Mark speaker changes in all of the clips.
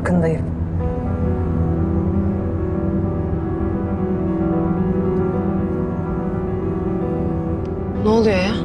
Speaker 1: farkındayım.
Speaker 2: Ne oluyor ya?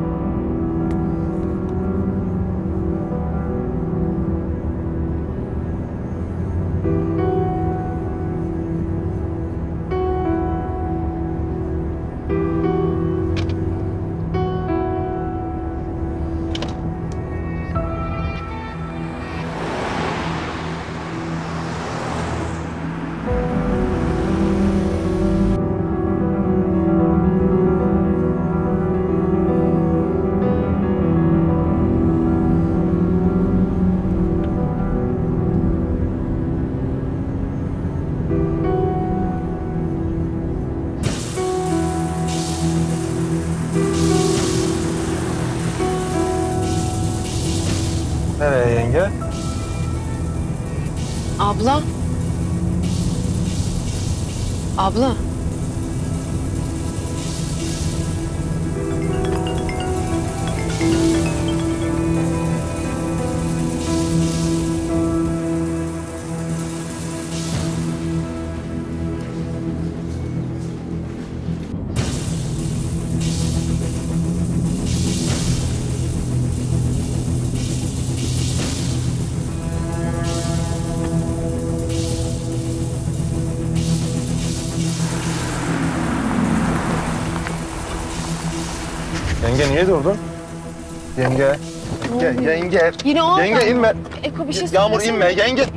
Speaker 3: Nereye yenge?
Speaker 2: Abla. Abla.
Speaker 3: Yenge niye durdun? Yenge. Yenge.
Speaker 2: Yine o
Speaker 3: Yenge
Speaker 2: adam.
Speaker 3: inme.
Speaker 2: Eko bir şey
Speaker 3: Yağmur
Speaker 2: söylesene.
Speaker 3: inme yenge.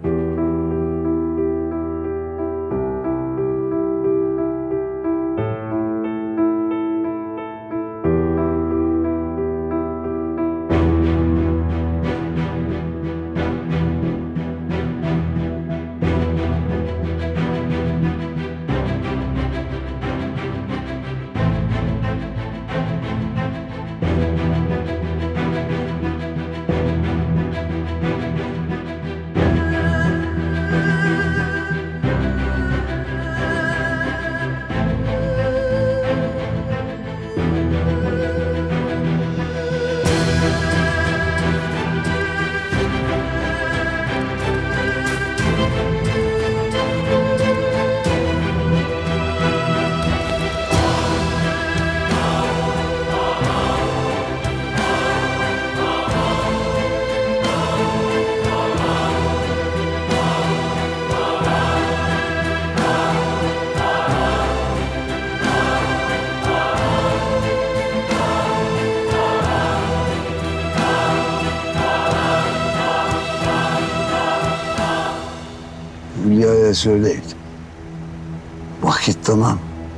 Speaker 4: Hülya'ya söyleyin. Vakit tamam.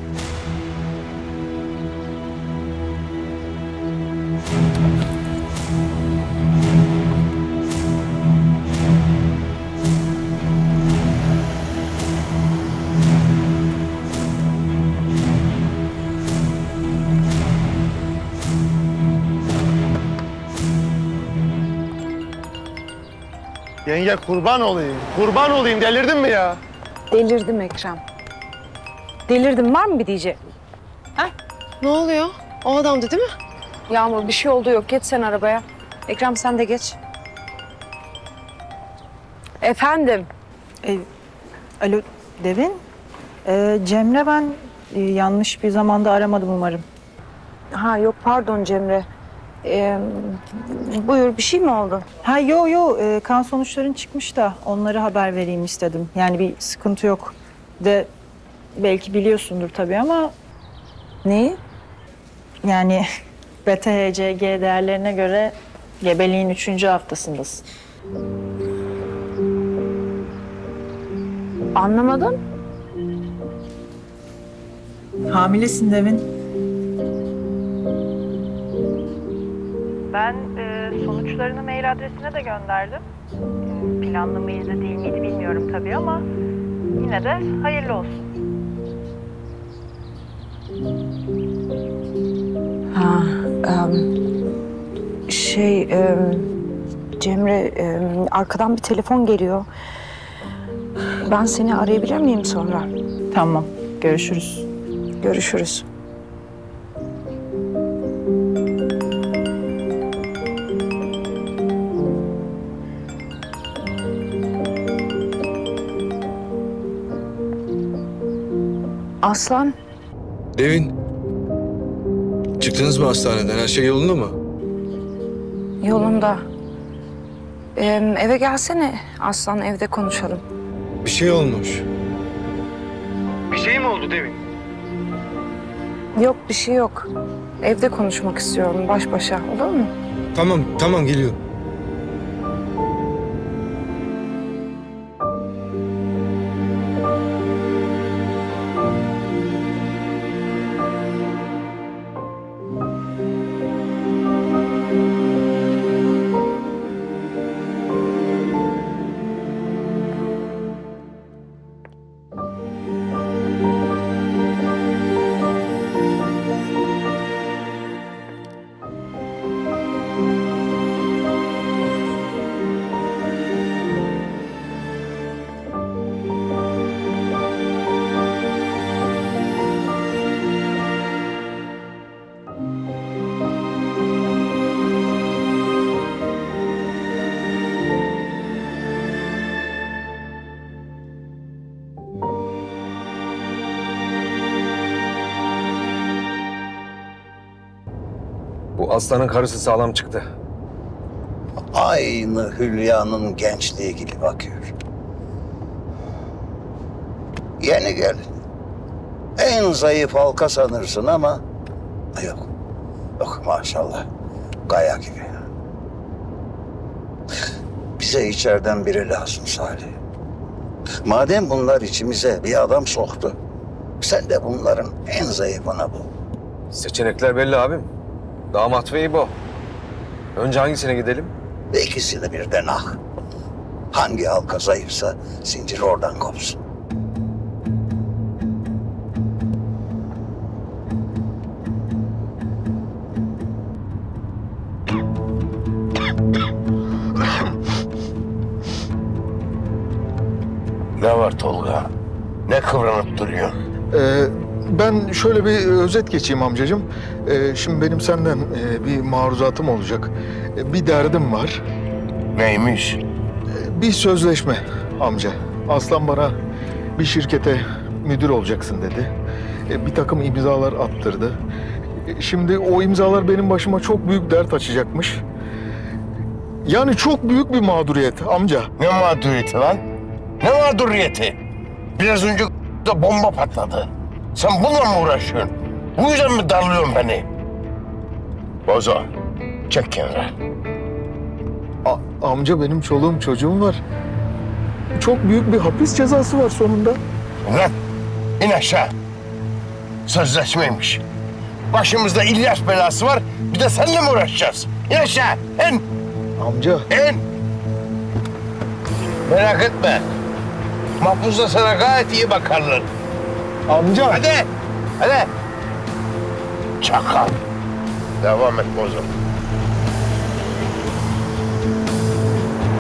Speaker 3: Yenge kurban olayım. Kurban olayım. Delirdin mi ya?
Speaker 1: Delirdim Ekrem. Delirdim. Var mı bir diyecek?
Speaker 2: Ne oluyor? O adamdı değil mi?
Speaker 1: Yağmur bir şey oldu yok. Geç sen arabaya. Ekrem sen de geç. Efendim?
Speaker 5: Alo Devin. Cemre ben yanlış bir zamanda aramadım umarım.
Speaker 1: Ha yok pardon Cemre. Buyur bir şey mi oldu?
Speaker 5: Ha yo kan sonuçların çıkmış da onları haber vereyim istedim. Yani bir sıkıntı yok. De belki biliyorsundur tabii ama
Speaker 1: Neyi?
Speaker 5: yani beta-HCG değerlerine göre gebeliğin 3. haftasındasın.
Speaker 1: Anlamadım.
Speaker 5: Hamilesin Devin. Ben sonuçlarını mail adresine de gönderdim. Planlı mıydı değil miydi bilmiyorum tabii ama yine de hayırlı olsun.
Speaker 1: Ha, Cemre arkadan bir telefon geliyor. Ben seni arayabilir miyim sonra?
Speaker 5: Tamam, görüşürüz.
Speaker 1: Görüşürüz. Aslan,
Speaker 6: Devin. Çıktınız mı hastaneden? Her şey yolunda mı?
Speaker 1: yolunda. Eve gelsene Aslan, evde konuşalım.
Speaker 6: Bir şey olmuş.
Speaker 1: Yok, bir şey yok. Evde konuşmak istiyorum baş başa, olur mu?
Speaker 6: Tamam geliyorum.
Speaker 7: Bu Aslan'ın karısı sağlam çıktı.
Speaker 4: Aynı Hülya'nın gençliği gibi bakıyor. Yeni gelin. En zayıf halka sanırsın ama yok. Yok maşallah. Kaya gibi. Bize içeriden biri lazım Salih. Madem bunlar içimize bir adam soktu, sen de bunların en zayıfını bul.
Speaker 7: Seçenekler belli abim. Damat ve İbo. Önce hangisine gidelim?
Speaker 4: İkisini birden ah. Hangi halka zayıfsa zincir oradan kopsun.
Speaker 8: Ne var Tolga? Ne kıvranıp duruyorsun?
Speaker 9: Ben şöyle bir özet geçeyim amcacığım. Şimdi benim senden bir maruzatım olacak. Bir derdim var.
Speaker 8: Neymiş?
Speaker 9: Bir sözleşme amca. Aslan bana bir şirkete müdür olacaksın dedi. Bir takım imzalar attırdı. Şimdi o imzalar benim başıma çok büyük dert açacakmış. Yani çok büyük bir mağduriyet amca.
Speaker 8: Ne mağduriyeti lan? Ne mağduriyeti? Biraz önce da bomba patladı. Sen bununla mı uğraşıyorsun? Bu yüzden mi darlıyorsun beni? Bozo, çek kenara.
Speaker 9: Amca benim çoluğum çocuğum var. Çok büyük bir hapis cezası var sonunda.
Speaker 8: Lan, in aşağı. Sözleşmeymiş. Başımızda İlyas belası var, bir de seninle mi uğraşacağız? İn aşağı, in!
Speaker 9: Amca.
Speaker 8: İn! Merak etme. Mahpusla sana gayet iyi bakarlar.
Speaker 9: Amca.
Speaker 8: Hadi, hadi. Çakal. Devam et Bozo.